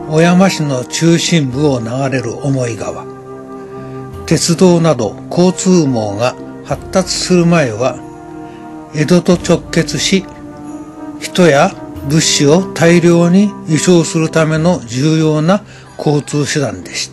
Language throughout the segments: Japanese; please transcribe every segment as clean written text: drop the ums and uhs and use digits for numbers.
小山市の中心部を流れる重井川。鉄道など交通網が発達する前は、江戸と直結し、人や物資を大量に輸送するための重要な交通手段でした。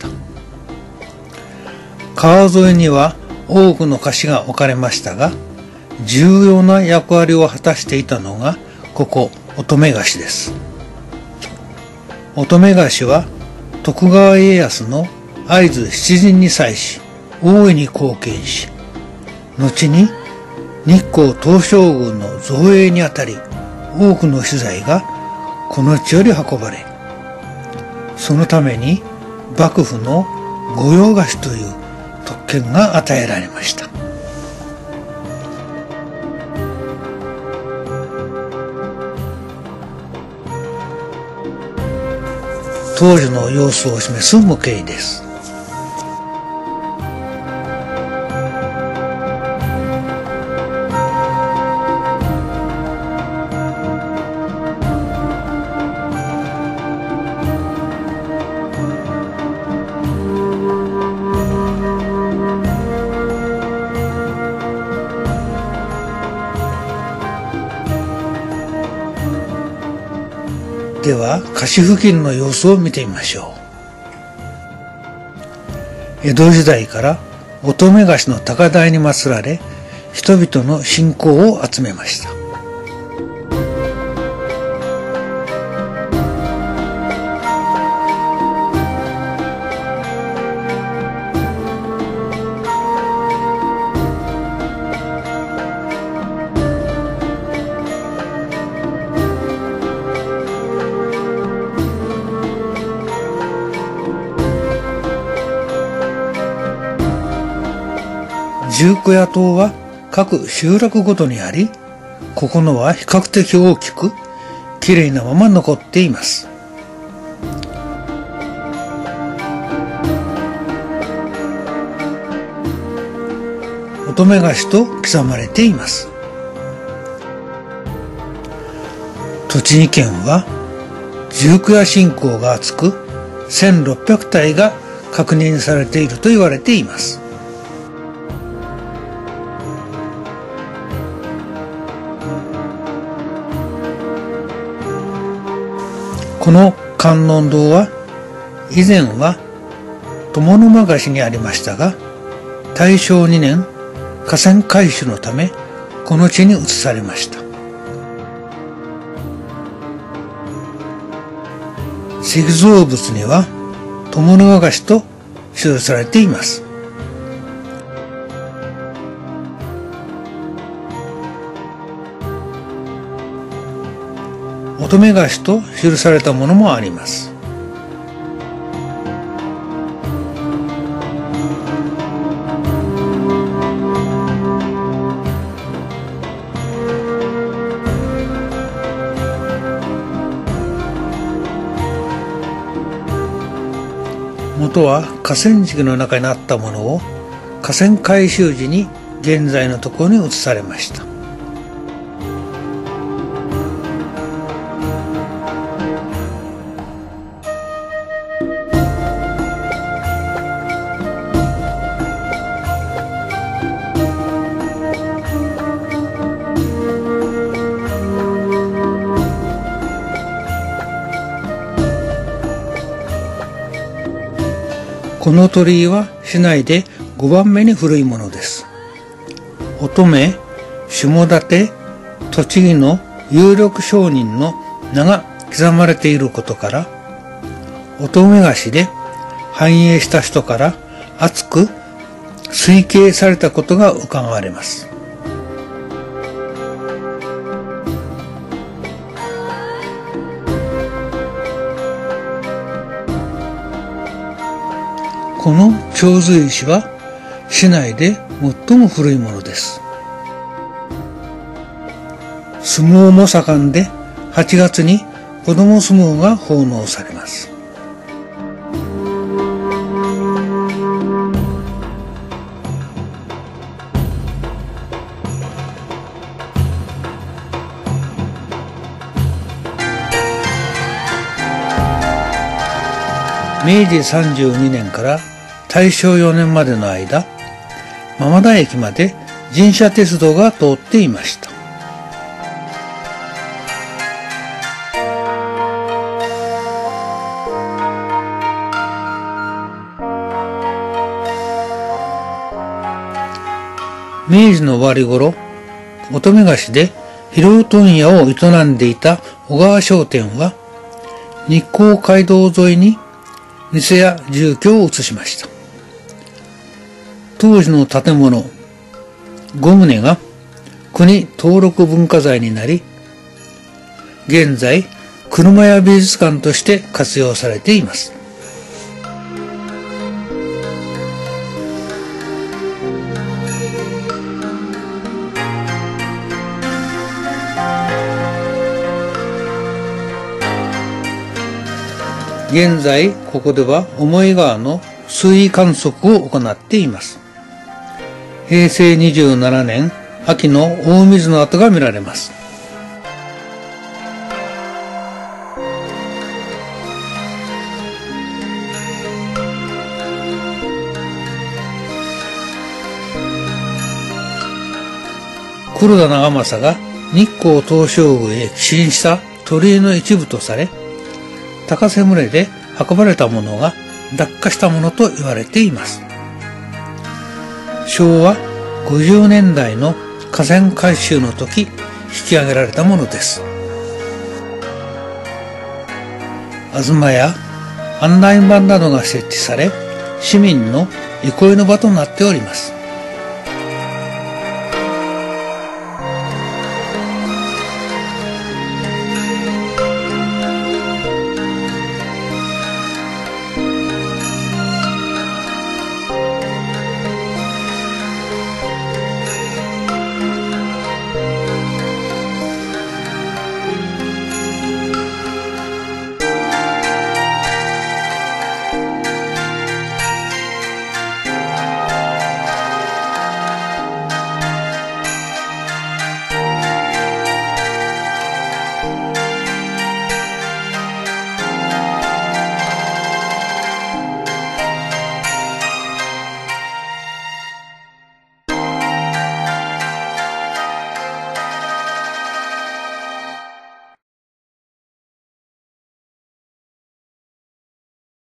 川沿いには多くの橋が置かれましたが、重要な役割を果たしていたのがここ乙女橋です。乙女橋は徳川家康の会津出陣に際し大いに貢献し、後に日光東照宮の造営にあたり多くの資材がこの地より運ばれ、そのために幕府の御用菓子という特権が与えられました。当時の様子を示す模型です。では、河岸付近の様子を見てみましょう。江戸時代から乙女橋の高台に祀られ、人々の信仰を集めました。十九夜島は各集落ごとにあり、ここのは比較的大きく、きれいなまま残っています。乙女橋と刻まれています。栃木県は十九夜信仰が厚く、1600体が確認されていると言われています。この観音堂は以前は友沼河岸にありましたが、大正2年河川改修のためこの地に移されました。石造物には友沼河岸と記されています。乙女河岸と記されたものもあります。元は河川敷の中にあったものを河川改修時に現在のところに移されました。この鳥居は市内で5番目に古いものです。乙女、下館、栃木の有力商人の名が刻まれていることから、乙女河岸で繁栄した人から厚く推計されたことが伺われます。この長髄石は市内で最も古いものです。相撲も盛んで、8月に子供相撲が奉納されます。 明治32年から大正4年までの間、間々田駅まで神社鉄道が通っていました。明治の終わり頃、乙女菓子で広尾問屋を営んでいた小川商店は、日光街道沿いに店や住居を移しました。当時の建物5棟が国登録文化財になり、現在車屋美術館として活用されています。現在ここでは思川の水位観測を行っています。平成27年秋の大水の跡が見られます。黒田長政が日光東照宮へ寄進した鳥居の一部とされ、高瀬群れで運ばれたものが落下したものと言われています。昭和50年代の河川改修の時引き上げられたものです。東や案内板などが設置され、市民の憩いの場となっております。